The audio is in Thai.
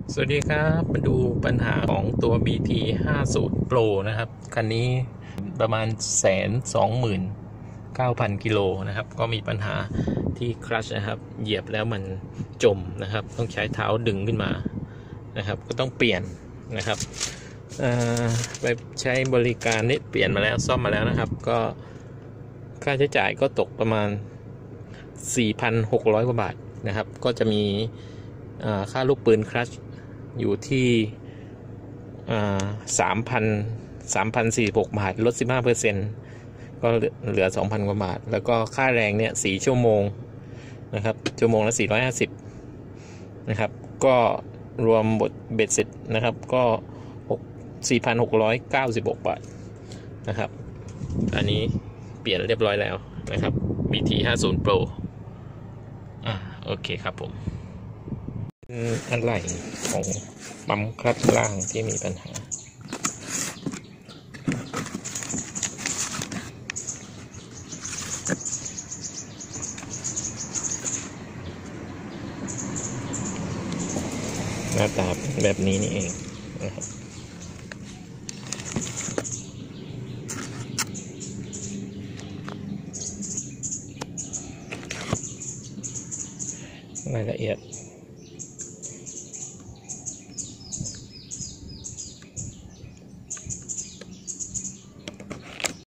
สวัสดีครับมาดูปัญหาของตัว BT 50 Pro นะครับคันนี้ประมาณ129,000 กิโลนะครับก็มีปัญหาที่คลัตช์นะครับเหยียบแล้วมันจมนะครับต้องใช้เท้าดึงขึ้นมานะครับก็ต้องเปลี่ยนนะครับไปใช้บริการนี่เปลี่ยนมาแล้วซ่อมมาแล้วนะครับก็ค่าใช้จ่ายก็ตกประมาณ 4,600 กว่าบาทนะครับก็จะมีค่าลูกปืนคลัตช์อยู่ที่3,046 บาทลด 15%ก็เหลือ 2,000 กว่าบาทแล้วก็ค่าแรงเนี่ย4ชั่วโมงนะครับชั่วโมงละ450นะครับก็รวมเบ็ดเสร็จนะครับก็4,696 บาทนะครับอันนี้เปลี่ยนเรียบร้อยแล้วนะครับ BT 50 Pro โอเคครับผมอะไรของปั๊มคลัตช์ล่างที่มีปัญหาหน้าตาแบบนี้นี่เองนะครับรายละเอียด